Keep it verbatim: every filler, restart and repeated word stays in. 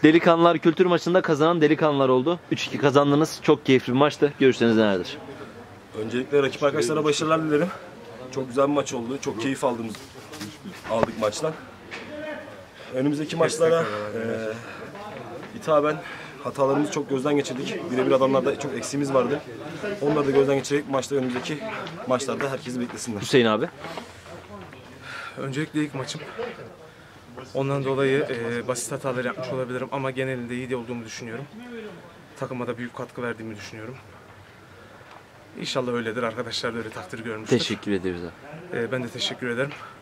Delikanlılar kültür maçında kazanan delikanlılar oldu. üç iki kazandınız. Çok keyifli bir maçtı. Görüşleriniz nelerdir? Öncelikle rakip arkadaşlara başarılar dilerim. Çok güzel bir maç oldu. Çok keyif aldığımız aldık maçtan. Önümüzdeki maçlara e, hitaben hatalarımızı çok gözden geçirdik. Birebir adamlarda çok eksiğimiz vardı. Onları da gözden geçirerek maçta önümüzdeki maçlarda herkesi beklesinler. Hüseyin abi. Öncelikle ilk maçım. Ondan dolayı e, basit hatalar yapmış olabilirim ama genelinde iyi de olduğumu düşünüyorum. Takıma da büyük katkı verdiğimi düşünüyorum. İnşallah öyledir. Arkadaşlar da öyle takdir görmüştür. Teşekkür ederiz abi. E, ben de teşekkür ederim.